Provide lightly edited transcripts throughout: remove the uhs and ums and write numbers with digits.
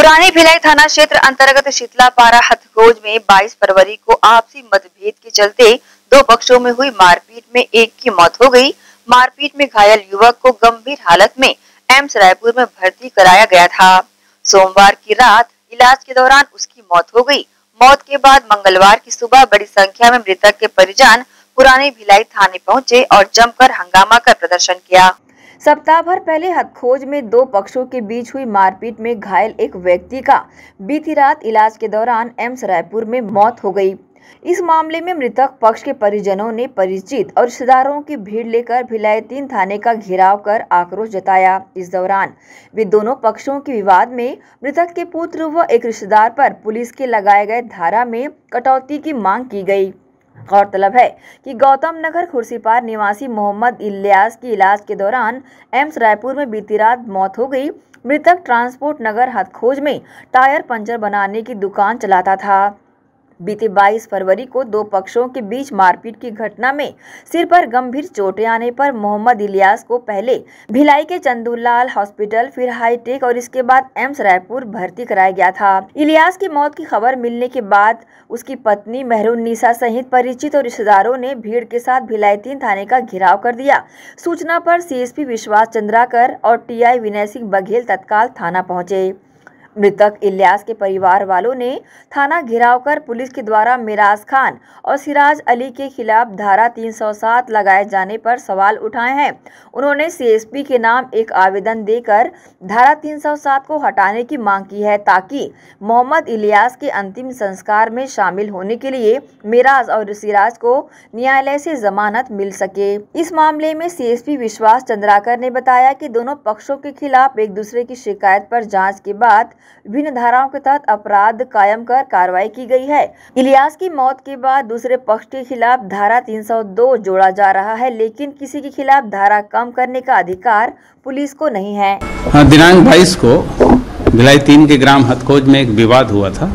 पुरानी भिलाई थाना क्षेत्र अंतर्गत शीतलापारा हथखोज में 22 फरवरी को आपसी मतभेद के चलते दो पक्षों में हुई मारपीट में एक की मौत हो गई। मारपीट में घायल युवक को गंभीर हालत में एम्स रायपुर में भर्ती कराया गया था। सोमवार की रात इलाज के दौरान उसकी मौत हो गई। मौत के बाद मंगलवार की सुबह बड़ी संख्या में मृतक के परिजन पुरानी भिलाई थाने पहुंचे और जमकर हंगामा कर प्रदर्शन किया। सप्ताह भर पहले हथखोज में दो पक्षों के बीच हुई मारपीट में घायल एक व्यक्ति का बीती रात इलाज के दौरान एम्स रायपुर में मौत हो गई। इस मामले में मृतक पक्ष के परिजनों ने परिचित और रिश्तेदारों की भीड़ लेकर भिलाई 3 थाने का घेराव कर आक्रोश जताया। इस दौरान वे दोनों पक्षों के विवाद में मृतक के पुत्र व एक रिश्तेदार पर पुलिस के लगाए गए धारा में कटौती की मांग की गई। गौरतलब है कि गौतम नगर खुर्सीपार निवासी मोहम्मद इलियास की इलाज के दौरान एम्स रायपुर में बीती रात मौत हो गई। मृतक ट्रांसपोर्ट नगर हथखोज में टायर पंचर बनाने की दुकान चलाता था। बीते 22 फरवरी को दो पक्षों के बीच मारपीट की घटना में सिर पर गंभीर चोटें आने पर मोहम्मद इलियास को पहले भिलाई के चंदूलाल हॉस्पिटल, फिर हाईटेक और इसके बाद एम्स रायपुर भर्ती कराया गया था। इलियास की मौत की खबर मिलने के बाद उसकी पत्नी मेहरुन्निसा सहित परिचित और रिश्तेदारों ने भीड़ के साथ भिलाई 3 थाने का घेराव कर दिया। सूचना पर सीएसपी विश्वास चंद्राकर और टीआई विनय सिंह बघेल तत्काल थाना पहुंचे। मृतक इलियास के परिवार वालों ने थाना घेराव कर पुलिस के द्वारा मिराज खान और सिराज अली के खिलाफ धारा 307 लगाए जाने पर सवाल उठाए हैं। उन्होंने सीएसपी के नाम एक आवेदन देकर धारा 307 को हटाने की मांग की है ताकि मोहम्मद इलियास के अंतिम संस्कार में शामिल होने के लिए मिराज और सिराज को न्यायालय से जमानत मिल सके। इस मामले में सीएसपी विश्वास चंद्राकर ने बताया कि दोनों पक्षों के खिलाफ एक दूसरे की शिकायत पर जाँच के बाद विभिन्न धाराओं के तहत अपराध कायम कर कार्रवाई की गई है। इलियास की मौत के बाद दूसरे पक्ष के खिलाफ धारा 302 जोड़ा जा रहा है, लेकिन किसी के खिलाफ धारा कम करने का अधिकार पुलिस को नहीं है। दिनांक 22 को भिलाई 3 के ग्राम हथखोज में एक विवाद हुआ था।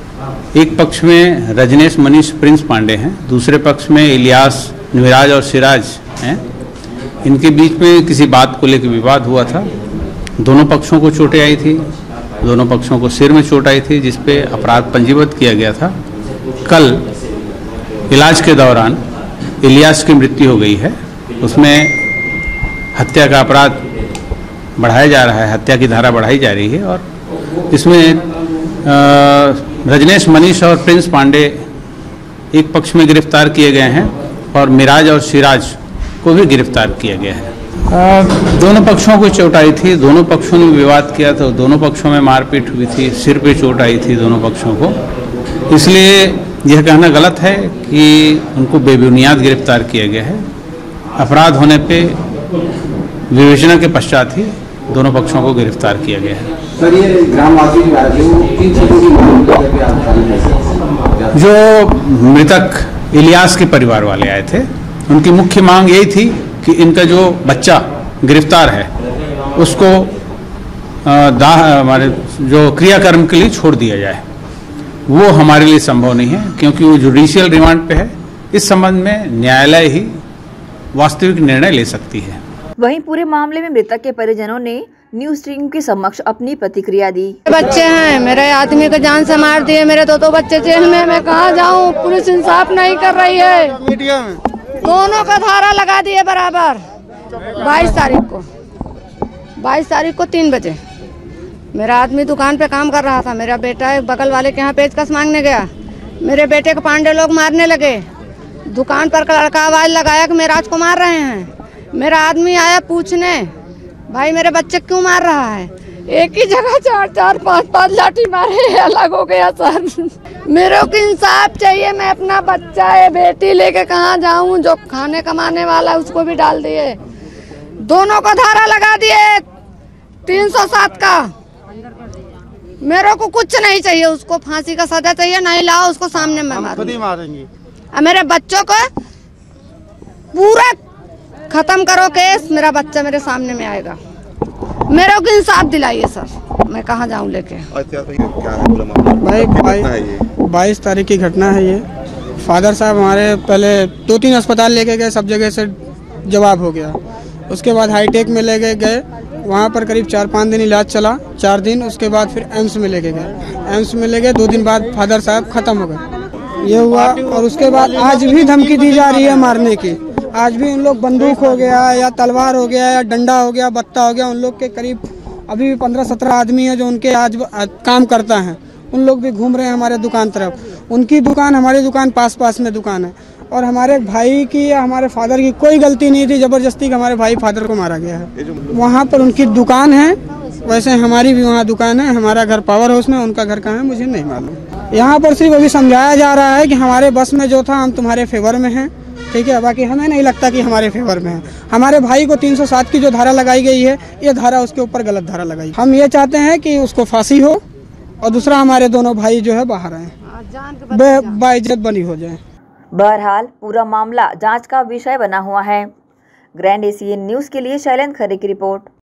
एक पक्ष में रजनेश मनीष प्रिंस पांडे हैं, दूसरे पक्ष में इलियास निराज और सिराज हैं। इनके बीच में किसी बात को लेकर विवाद हुआ था। दोनों पक्षों को चोटें आई थी, दोनों पक्षों को सिर में चोट आई थी, जिसपे अपराध पंजीबद्ध किया गया था। कल इलाज के दौरान इलियास की मृत्यु हो गई है। उसमें हत्या का अपराध बढ़ाया जा रहा है, हत्या की धारा बढ़ाई जा रही है और इसमें रजनेश मनीष और प्रिंस पांडे एक पक्ष में गिरफ्तार किए गए हैं और मिराज और सिराज को भी गिरफ्तार किया गया है। दोनों पक्षों को चोट आई थी, दोनों पक्षों ने विवाद किया था, दोनों पक्षों में मारपीट हुई थी, सिर पे चोट आई थी दोनों पक्षों को। इसलिए यह कहना गलत है कि उनको बेबुनियाद गिरफ्तार किया गया है। अपराध होने पे विवेचना के पश्चात ही दोनों पक्षों को गिरफ्तार किया गया है। सर, ये ग्रामवासी जो मृतक इलियास के परिवार वाले आए थे, उनकी मुख्य मांग यही थी कि इनका जो बच्चा गिरफ्तार है उसको हमारे जो क्रियाकर्म के लिए छोड़ दिया जाए। वो हमारे लिए संभव नहीं है क्योंकि वो जुडिशियल रिमांड पे है। इस संबंध में न्यायालय ही वास्तविक निर्णय ले सकती है। वहीं पूरे मामले में मृतक के परिजनों ने न्यूज टीम के समक्ष अपनी प्रतिक्रिया दी। बच्चे हैं, मेरे आदमी को जान से मार दिए, मेरे दो बच्चे जेल में, मैं कहाँ जाऊँ? पुलिस इंसाफ नहीं कर रही है। दोनों का धारा लगा दिए बराबर। 22 तारीख को 3 बजे मेरा आदमी दुकान पे काम कर रहा था। मेरा बेटा एक बगल वाले के यहाँ पेचकस मांगने गया, मेरे बेटे को पांडे लोग मारने लगे। दुकान पर लड़का आवाज लगाया कि मिराज को मार रहे हैं। मेरा आदमी आया पूछने, भाई मेरे बच्चे क्यों मार रहा है? एक ही जगह 4-4, 5-5 लाठी मारे, अलग हो गया सर। मेरे को इंसाफ चाहिए। मैं अपना बच्चा है, बेटी लेके कहाँ जाऊँ? जो खाने कमाने वाला है उसको भी डाल दिए। दोनों को धारा लगा दिए 307 का। मेरे को कुछ नहीं चाहिए, उसको फांसी का सजा चाहिए। नहीं लाओ उसको सामने में मारेंगे। मेरे बच्चों को पूरा खत्म करो केस, मेरा बच्चा मेरे सामने में आएगा। मेरे को इंसाफ दिलाइए सर, मैं कहाँ जाऊँ लेके। भाई 22 तारीख की घटना है ये। फादर साहब हमारे पहले 2-3 अस्पताल लेके गए, सब जगह से जवाब हो गया। उसके बाद हाईटेक में ले गए, वहाँ पर करीब 4-5 दिन इलाज चला, 4 दिन। उसके बाद फिर एम्स में लेके गए। एम्स में ले गए, 2 दिन बाद फादर साहब खत्म हो गए। ये हुआ। और उसके बाद आज भी धमकी दी जा रही है मारने की। आज भी उन लोग बंदूक हो गया या तलवार हो गया या डंडा हो गया, बत्ता हो गया, उन लोग के करीब अभी भी 15-17 आदमी है जो उनके आज काम करता है। उन लोग भी घूम रहे हैं हमारे दुकान तरफ। उनकी दुकान हमारी दुकान पास में दुकान है। और हमारे भाई की या हमारे फादर की कोई गलती नहीं थी, जबरदस्ती हमारे भाई फादर को मारा गया है। वहाँ पर उनकी दुकान है, वैसे हमारी भी वहाँ दुकान है। हमारा घर पावर हाउस में, उनका घर कहाँ है मुझे नहीं मालूम। यहाँ पर सिर्फ अभी समझाया जा रहा है कि हमारे बस में जो था हम तुम्हारे फेवर में हैं, ठीक है। बाकी हमें नहीं लगता कि हमारे फेवर में है। हमारे भाई को 307 की जो धारा लगाई गई है, ये धारा उसके ऊपर गलत धारा लगाई। हम ये चाहते हैं कि उसको फांसी हो और दूसरा हमारे दोनों भाई जो है बाहर आए, बाइज्जत बनी हो जाए। बहरहाल पूरा मामला जांच का विषय बना हुआ है। ग्रैंड एशियन न्यूज़ के लिए शैलेंद्र खरे की रिपोर्ट।